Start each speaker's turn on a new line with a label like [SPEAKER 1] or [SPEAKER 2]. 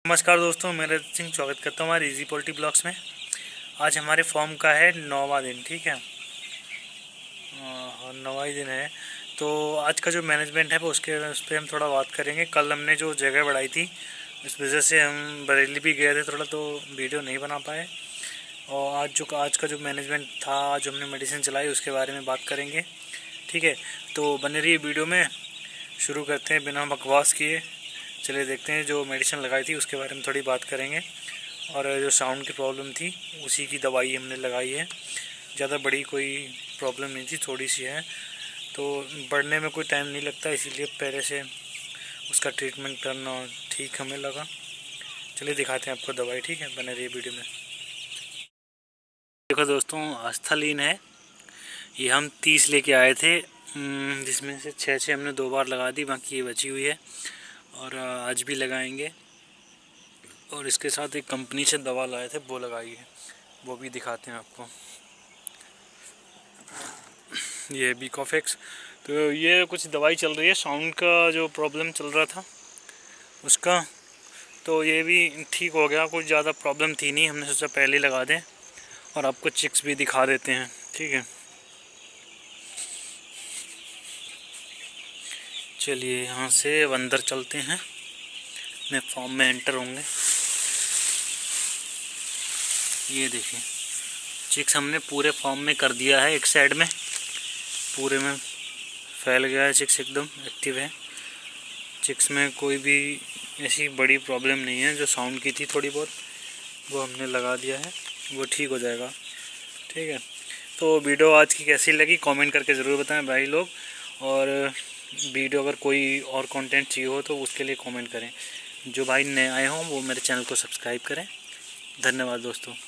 [SPEAKER 1] नमस्कार दोस्तों, मैं रजत सिंह स्वागत करता हूँ हमारे इजी पोल्ट्री ब्लॉग्स में। आज हमारे फॉर्म का है 9वां दिन, ठीक है। 9वां ही दिन है। तो आज का जो मैनेजमेंट है वो उस पर हम थोड़ा बात करेंगे। कल हमने जो जगह बढ़ाई थी इस वजह से हम बरेली भी गए थे थोड़ा, तो वीडियो नहीं बना पाए। और आज का जो मैनेजमेंट था, जो हमने मेडिसिन चलाई उसके बारे में बात करेंगे, ठीक है। तो बने रहिए वीडियो में। शुरू करते हैं बिना बकवास किए। चलिए देखते हैं, जो मेडिसिन लगाई थी उसके बारे में थोड़ी बात करेंगे। और जो साउंड की प्रॉब्लम थी उसी की दवाई हमने लगाई है। ज़्यादा बड़ी कोई प्रॉब्लम नहीं थी, थोड़ी सी है। तो बढ़ने में कोई टाइम नहीं लगता, इसीलिए पहले से उसका ट्रीटमेंट करना ठीक हमें लगा। चलिए दिखाते हैं आपको दवाई, ठीक है। बने रहिए वीडियो में। देखो दोस्तों, आस्थालीन है ये। हम 30 लेके आए थे, जिसमें से 6 हमने 2 बार लगा दी, बाकी ये बची हुई है और आज भी लगाएंगे। और इसके साथ एक कंपनी से दवा लाए थे, वो लगाई है, वो भी दिखाते हैं आपको। ये बीकॉफेक्स। तो ये कुछ दवाई चल रही है, साउंड का जो प्रॉब्लम चल रहा था उसका, तो ये भी ठीक हो गया। कुछ ज़्यादा प्रॉब्लम थी नहीं, हमने सोचा पहले लगा दें और आपको चिक्स भी दिखा देते हैं, ठीक है। चलिए यहाँ से अंदर चलते हैं, अपने फॉर्म में एंटर होंगे। ये देखिए, चिक्स हमने पूरे फॉर्म में कर दिया है। एक साइड में पूरे में फैल गया है चिक्स, एकदम एक्टिव है। चिक्स में कोई भी ऐसी बड़ी प्रॉब्लम नहीं है। जो साउंड की थी थोड़ी बहुत, वो हमने लगा दिया है, वो ठीक हो जाएगा, ठीक है। तो वीडियो आज की कैसी लगी कमेंट करके ज़रूर बताएं भाई लोग। और वीडियो अगर कोई और कंटेंट चाहिए हो तो उसके लिए कमेंट करें। जो भाई नए आए हों वो मेरे चैनल को सब्सक्राइब करें। धन्यवाद दोस्तों।